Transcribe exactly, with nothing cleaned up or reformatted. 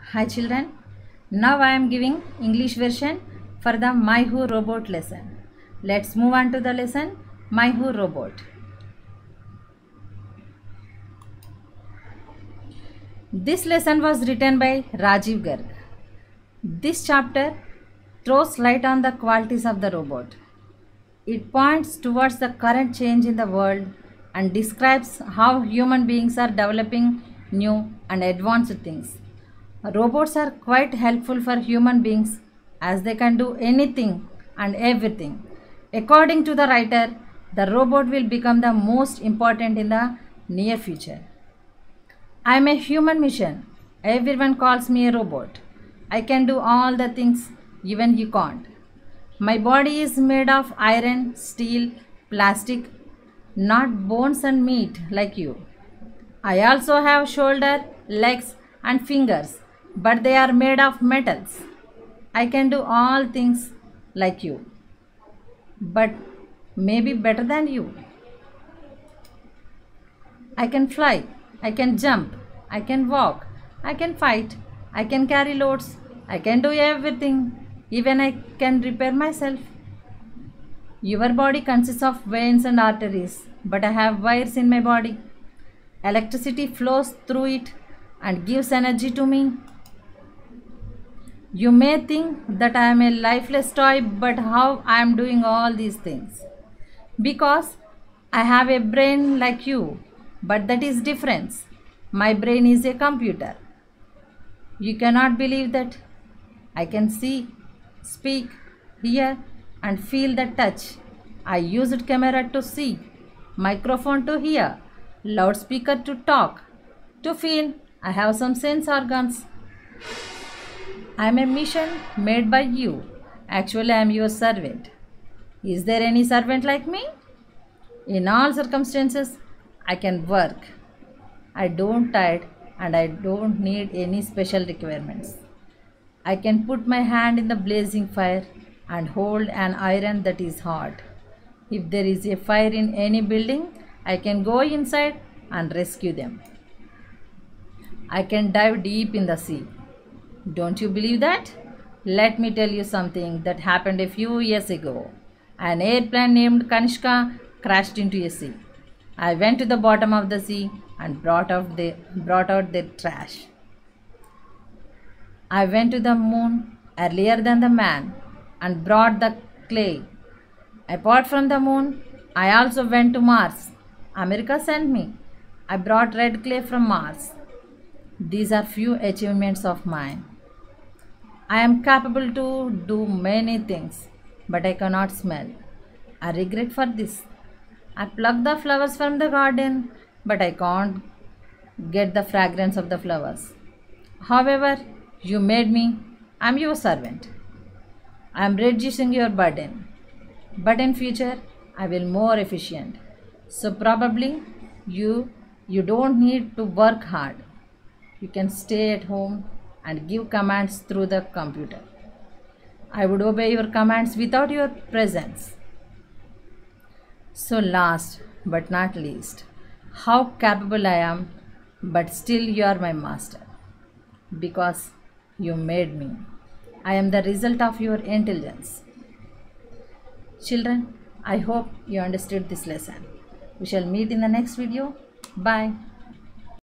Hi children, now I am giving English version for the My Who Robot lesson. Let's move on to the lesson My Who Robot. This lesson was written by Rajiv Garg. This chapter throws light on the qualities of the robot. It points towards the current change in the world and describes how human beings are developing new and advanced things. Robots are quite helpful for human beings as they can do anything and everything. According to the writer, the robot will become the most important in the near future. I am a human machine. Everyone calls me a robot. I can do all the things even you can't. My body is made of iron, steel, plastic, not bones and meat like you. I also have shoulder, legs and fingers, but they are made of metals. I can do all things like you, but maybe better than you. I can fly, I can jump, I can walk, I can fight, I can carry loads, I can do everything, even I can repair myself. Your body consists of veins and arteries, but I have wires in my body. Electricity flows through it and gives energy to me. You may think that I am a lifeless toy, but how I am doing all these things? Because I have a brain like you, but that is difference. My brain is a computer. You cannot believe that. I can see, speak, hear and feel the touch. I used camera to see, microphone to hear, loudspeaker to talk, to feel. I have some sense organs. I am a mission made by you. Actually, I am your servant. Is there any servant like me? In all circumstances, I can work. I don't tired and I don't need any special requirements. I can put my hand in the blazing fire and hold an iron that is hot. If there is a fire in any building, I can go inside and rescue them. I can dive deep in the sea. Don't you believe that? Let me tell you something that happened a few years ago. An airplane named Kanishka crashed into a sea. I went to the bottom of the sea and brought out the brought out their trash. I went to the moon earlier than the man and brought the clay. Apart from the moon, I also went to Mars. America sent me. I brought red clay from Mars. These are few achievements of mine. I am capable to do many things, but I cannot smell. I regret for this. I pluck the flowers from the garden, but I can't get the fragrance of the flowers. However, you made me. I am your servant. I am reducing your burden, but in future I will more efficient. So probably you you don't need to work hard. You can stay at home and give commands through the computer. I would obey your commands without your presence. So last but not least, how capable I am, but still you are my master. Because you made me. I am the result of your intelligence. Children, I hope you understood this lesson. We shall meet in the next video. Bye.